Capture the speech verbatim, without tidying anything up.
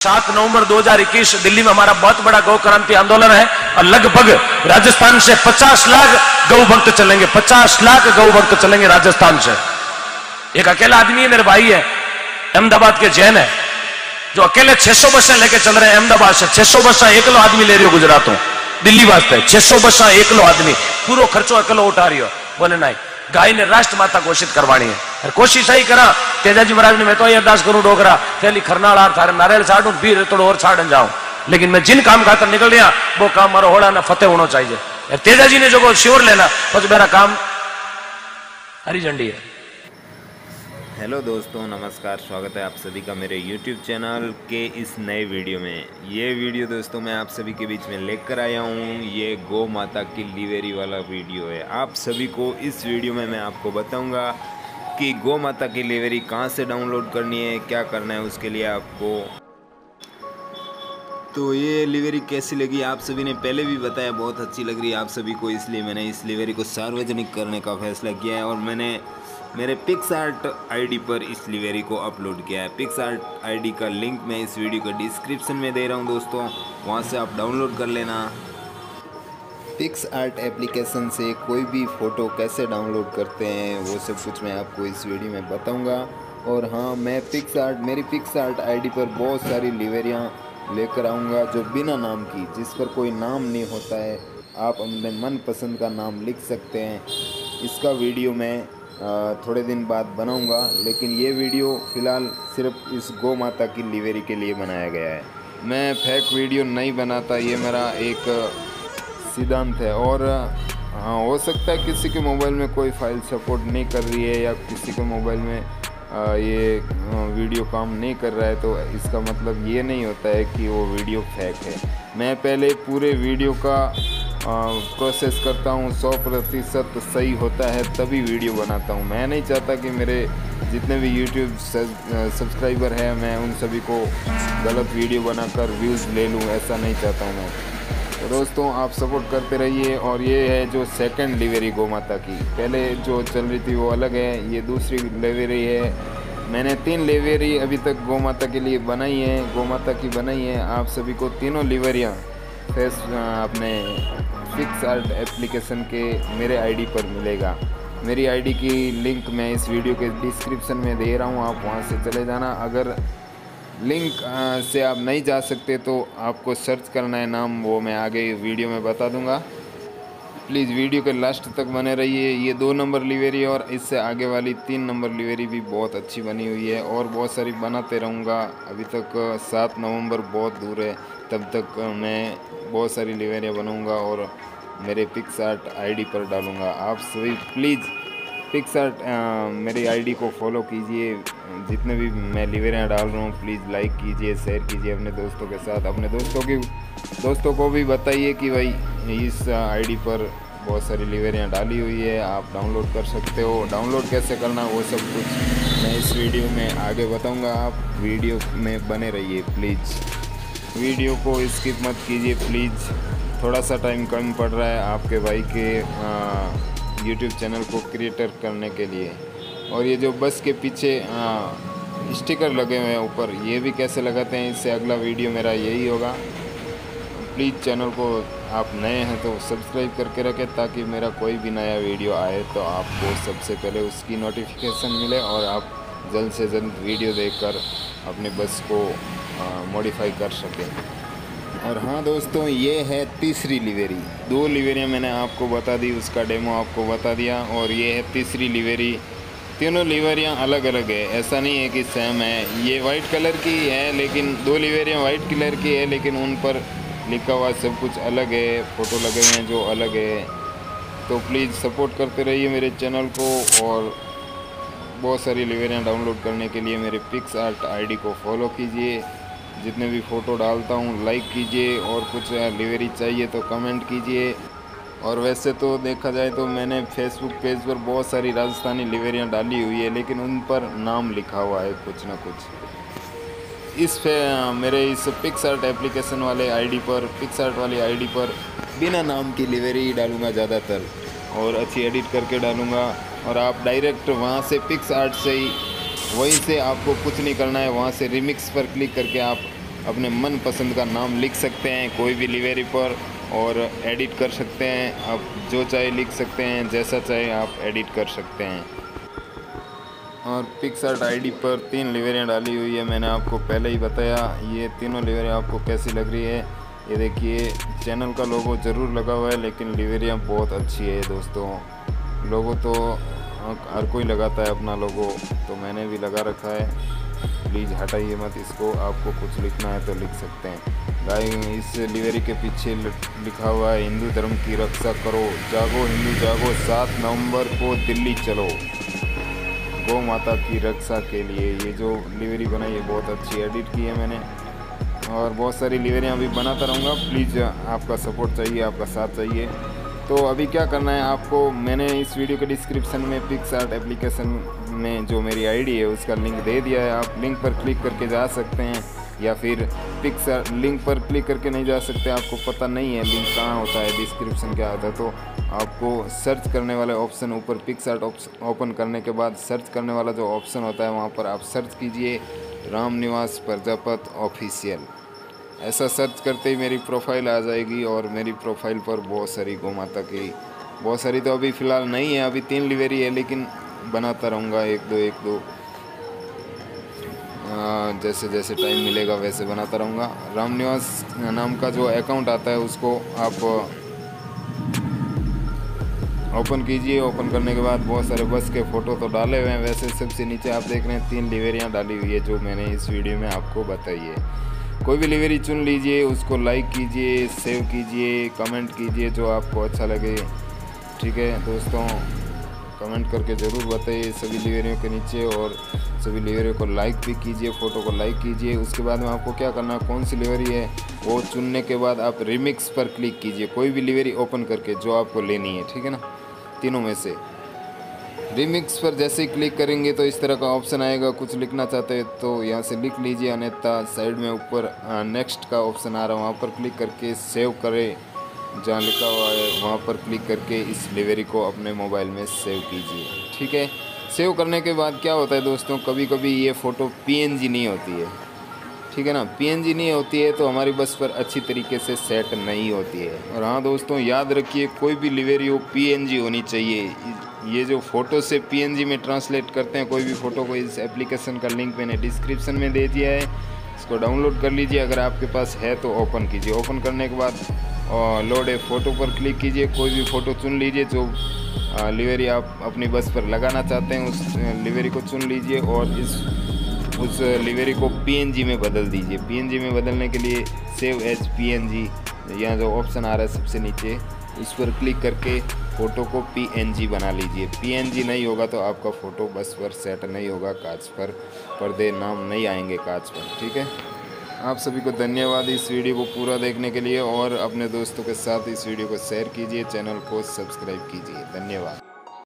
सात नवंबर दो हज़ार इक्कीस दिल्ली में हमारा बहुत बड़ा गौ क्रांति आंदोलन है और लगभग राजस्थान से पचास लाख गौ भक्त चलेंगे। पचास लाख गौ भक्त चलेंगे राजस्थान से। एक अकेला आदमी है, मेरे भाई है, अहमदाबाद के जैन है, जो अकेले छह सौ बसें लेके चल रहे हैं अहमदाबाद से। छह सौ बसें एकलो आदमी ले रही हो गुजरात हो दिल्ली वास्ते। छह सौ बसें एकलो आदमी, पूरा खर्चो अकेलो उठा रही हो। बोले नहीं, गाय ने राष्ट्र माता घोषित करवानी है और कोशिश ही करा। तेजाजी महाराज ने मैं तो ये अरदास करूं डोगरा थैली खरनाल थारे नारियल छाड़ू भी थोड़ा और छाड़ जाऊं, लेकिन मैं जिन काम खातर निकल रहा वो काम मारो होड़ा ना फतेह होना चाहिए। तेजाजी ने जो श्योर लेना बस मेरा काम हरी झंडी है। हेलो दोस्तों, नमस्कार, स्वागत है आप सभी का मेरे यूट्यूब चैनल के इस नए वीडियो में। ये वीडियो दोस्तों मैं आप सभी के बीच में लेकर आया हूँ। ये गौ माता की लिवेरी वाला वीडियो है। आप सभी को इस वीडियो में मैं आपको बताऊंगा कि गौ माता की लिवेरी कहाँ से डाउनलोड करनी है, क्या करना है उसके लिए आपको। तो ये लिवेरी कैसी लगी आप सभी ने पहले भी बताया, बहुत अच्छी लग रही है आप सभी को, इसलिए मैंने इस लिवेरी को सार्वजनिक करने का फैसला किया है और मैंने मेरे पिक्सआर्ट आईडी पर इस लिवेरी को अपलोड किया है। पिक्सआर्ट आईडी का लिंक मैं इस वीडियो का डिस्क्रिप्शन में दे रहा हूं दोस्तों, वहां से आप डाउनलोड कर लेना। पिक्सआर्ट एप्लीकेशन से कोई भी फ़ोटो कैसे डाउनलोड करते हैं वो सब कुछ मैं आपको इस वीडियो में बताऊंगा। और हाँ, मैं पिक्सआर्ट मेरी पिक्सआर्ट आईडी पर बहुत सारी लिवेरियाँ लेकर आऊँगा जो बिना नाम की, जिस पर कोई नाम नहीं होता है, आप अपने मनपसंद का नाम लिख सकते हैं। इसका वीडियो मैं थोड़े दिन बाद बनाऊंगा, लेकिन ये वीडियो फ़िलहाल सिर्फ इस गौ माता की लिवेरी के लिए बनाया गया है। मैं फेक वीडियो नहीं बनाता, ये मेरा एक सिद्धांत है। और हाँ, हो सकता है किसी के मोबाइल में कोई फाइल सपोर्ट नहीं कर रही है या किसी के मोबाइल में ये वीडियो काम नहीं कर रहा है, तो इसका मतलब ये नहीं होता है कि वो वीडियो फेक है। मैं पहले पूरे वीडियो का प्रोसेस करता हूँ, सौ प्रतिशत सही होता है तभी वीडियो बनाता हूँ। मैं नहीं चाहता कि मेरे जितने भी यूट्यूब सब्सक्राइबर हैं मैं उन सभी को गलत वीडियो बनाकर व्यूज़ ले लूँ, ऐसा नहीं चाहता हूँ मैं। तो दोस्तों आप सपोर्ट करते रहिए। और ये है जो सेकंड लिवेरी गौ माता की, पहले जो चल रही थी वो अलग है, ये दूसरी लिवेरी है। मैंने तीन लिवेरी अभी तक गौ माता के लिए बनाई है, गौ माता की बनाई है। आप सभी को तीनों लिवेरियाँ फेस अपने पिक्सआर्ट एप्लीकेशन के मेरे आईडी पर मिलेगा। मेरी आईडी की लिंक मैं इस वीडियो के डिस्क्रिप्शन में दे रहा हूँ, आप वहाँ से चले जाना। अगर लिंक से आप नहीं जा सकते तो आपको सर्च करना है नाम, वो मैं आगे वीडियो में बता दूँगा। प्लीज़ वीडियो के लास्ट तक बने रहिए। ये दो नंबर लिवेरी और इससे आगे वाली तीन नंबर लिवेरी भी बहुत अच्छी बनी हुई है और बहुत सारी बनाते रहूँगा। अभी तक सात नवंबर बहुत दूर है, तब तक मैं बहुत सारी लिवेरियाँ बनाऊँगा और मेरे पिक्सआर्ट आईडी पर डालूँगा। आप सभी प्लीज़ पिक्सआर्ट मेरी आईडी को फॉलो कीजिए। जितने भी मैं लिवेरियाँ डाल रहा हूँ प्लीज़ लाइक कीजिए, शेयर कीजिए अपने दोस्तों के साथ। अपने दोस्तों की दोस्तों को भी बताइए कि भाई इस आईडी पर बहुत सारी लिवेरियाँ डाली हुई है, आप डाउनलोड कर सकते हो। डाउनलोड कैसे करना वो सब कुछ मैं इस वीडियो में आगे बताऊँगा। आप वीडियो में बने रहिए प्लीज़, वीडियो को स्किप मत कीजिए प्लीज़। थोड़ा सा टाइम कम पड़ रहा है आपके भाई के यूट्यूब चैनल को क्रिएटर करने के लिए। और ये जो बस के पीछे आ, स्टिकर लगे हुए हैं ऊपर, ये भी कैसे लगाते हैं, इससे अगला वीडियो मेरा यही होगा। प्लीज़ चैनल को आप नए हैं तो सब्सक्राइब करके रखें, ताकि मेरा कोई भी नया वीडियो आए तो आपको सबसे पहले उसकी नोटिफिकेशन मिले और आप जल्द से जल्द वीडियो देखकर अपने बस को मॉडिफाई कर सकें। और हाँ दोस्तों, ये है तीसरी लिवेरी। दो लिवेरियाँ मैंने आपको बता दी, उसका डेमो आपको बता दिया, और ये है तीसरी लिवेरी। तीनों लिवेरियाँ अलग अलग है, ऐसा नहीं है कि सेम है। ये वाइट कलर की है, लेकिन दो लिवेरियाँ वाइट कलर की है, लेकिन उन पर लिखा हुआ सब कुछ अलग है, फ़ोटो लगे हुए हैं जो अलग है। तो प्लीज़ सपोर्ट करते रहिए मेरे चैनल को। और बहुत सारी लिवेरियाँ डाउनलोड करने के लिए मेरे पिक्सआर्ट आईडी को फॉलो कीजिए। जितने भी फ़ोटो डालता हूँ लाइक कीजिए, और कुछ लिवेरी चाहिए तो कमेंट कीजिए। और वैसे तो देखा जाए तो मैंने फेसबुक पेज पर बहुत सारी राजस्थानी लिवेरियाँ डाली हुई है, लेकिन उन पर नाम लिखा हुआ है कुछ ना कुछ। इस पे मेरे इस पिक्सआर्ट एप्लीकेशन वाले आईडी पर, पिक्सआर्ट वाली आईडी पर बिना नाम की लिवेरी डालूँगा ज़्यादातर, और अच्छी एडिट करके डालूँगा। और आप डायरेक्ट वहाँ से पिक्सआर्ट से ही, वहीं से आपको कुछ नहीं करना है, वहाँ से रिमिक्स पर क्लिक करके आप अपने मन पसंद का नाम लिख सकते हैं कोई भी डिलीवरी पर और एडिट कर सकते हैं। आप जो चाहे लिख सकते हैं, जैसा चाहे आप एडिट कर सकते हैं। और पिक्सआर्ट आईडी पर तीन लिवरियाँ डाली हुई है, मैंने आपको पहले ही बताया। ये तीनों लिवरियाँ आपको कैसी लग रही है ये देखिए। चैनल का लोगो ज़रूर लगा हुआ है लेकिन लिवरियाँ बहुत अच्छी है दोस्तों। लोगो तो हर कोई लगाता है अपना लोगो, तो मैंने भी लगा रखा है। प्लीज़ हटाइए मत इसको, आपको कुछ लिखना है तो लिख सकते हैं। गाय इस लिवरी के पीछे लिखा हुआ है हिंदू धर्म की रक्षा करो, जागो हिंदू जागो, सात नवंबर को दिल्ली चलो, गौ माता की रक्षा के लिए। ये जो लिवरी बनाई है बहुत अच्छी एडिट की है मैंने, और बहुत सारी लिवरियाँ भी बनाता रहूँगा। प्लीज़ आपका सपोर्ट चाहिए, आपका साथ चाहिए। तो अभी क्या करना है आपको, मैंने इस वीडियो के डिस्क्रिप्शन में पिक्सआर्ट एप्लीकेशन में जो मेरी आईडी है उसका लिंक दे दिया है। आप लिंक पर क्लिक करके जा सकते हैं, या फिर पिक्सआर्ट लिंक पर क्लिक करके नहीं जा सकते, आपको पता नहीं है लिंक कहाँ होता है, डिस्क्रिप्शन क्या होता है, तो आपको सर्च करने वाले ऑप्शन ऊपर पिक्सआर्ट ओपन करने के बाद सर्च करने वाला जो ऑप्शन होता है वहाँ पर आप सर्च कीजिए रामनिवास प्रजापत ऑफिशियल। ऐसा सर्च करते ही मेरी प्रोफाइल आ जाएगी, और मेरी प्रोफाइल पर बहुत सारी गौ माता की, बहुत सारी तो अभी फ़िलहाल नहीं है, अभी तीन लिवरी है, लेकिन बनाता रहूँगा एक दो एक दो आ, जैसे जैसे टाइम मिलेगा वैसे बनाता रहूँगा। रामनिवास नाम का जो अकाउंट आता है उसको आप ओपन कीजिए। ओपन करने के बाद बहुत सारे बस के फ़ोटो तो डाले हुए हैं। वैसे सबसे नीचे आप देख रहे हैं तीन लिवरियाँ डाली हुई है जो मैंने इस वीडियो में आपको बताई है। कोई भी लिवरी चुन लीजिए, उसको लाइक कीजिए, सेव कीजिए, कमेंट कीजिए जो आपको अच्छा लगे। ठीक है दोस्तों, कमेंट करके ज़रूर बताइए सभी लिवरियों के नीचे, और सभी लिवरियों को लाइक भी कीजिए, फ़ोटो को लाइक कीजिए। उसके बाद में आपको क्या करना है, कौन सी लिवरी है वो चुनने के बाद आप रिमिक्स पर क्लिक कीजिए, कोई भी लिवरी ओपन करके जो आपको लेनी है। ठीक है ना, तीनों में से रिमिक्स पर जैसे ही क्लिक करेंगे तो इस तरह का ऑप्शन आएगा। कुछ लिखना चाहते हैं तो यहाँ से लिख लीजिए, अन्यथा साइड में ऊपर नेक्स्ट का ऑप्शन आ रहा है वहाँ पर क्लिक करके सेव करें, जहाँ लिखा हुआ है वहाँ पर क्लिक करके इस लिवरी को अपने मोबाइल में सेव कीजिए। ठीक है, सेव करने के बाद क्या होता है दोस्तों, कभी कभी ये फ़ोटो पीएनजी नहीं होती है। ठीक है ना, पीएनजी नहीं होती है तो हमारी बस पर अच्छी तरीके से सेट नहीं होती है। और हाँ दोस्तों, याद रखिए कोई भी लिवरी हो पीएनजी होनी चाहिए। ये जो फ़ोटो से पीएनजी में ट्रांसलेट करते हैं कोई भी फ़ोटो को, इस एप्लीकेशन का लिंक मैंने डिस्क्रिप्शन में दे दिया है, इसको डाउनलोड कर लीजिए। अगर आपके पास है तो ओपन कीजिए। ओपन करने के बाद लोड ए फ़ोटो पर क्लिक कीजिए, कोई भी फ़ोटो चुन लीजिए जो लिवरी आप अपनी बस पर लगाना चाहते हैं, उस लिवरी को चुन लीजिए और इस उस लिवरी को पीएनजी में बदल दीजिए। पीएनजी में बदलने के लिए सेव एज पीएनजी, यहाँ जो ऑप्शन आ रहा है सबसे नीचे, उस पर क्लिक करके फ़ोटो को पीएनजी बना लीजिए। पीएनजी नहीं होगा तो आपका फ़ोटो बस पर सेट नहीं होगा, कांच पर पर्दे नाम नहीं आएंगे कांच पर। ठीक है, आप सभी को धन्यवाद इस वीडियो को पूरा देखने के लिए, और अपने दोस्तों के साथ इस वीडियो को शेयर कीजिए, चैनल को सब्सक्राइब कीजिए। धन्यवाद।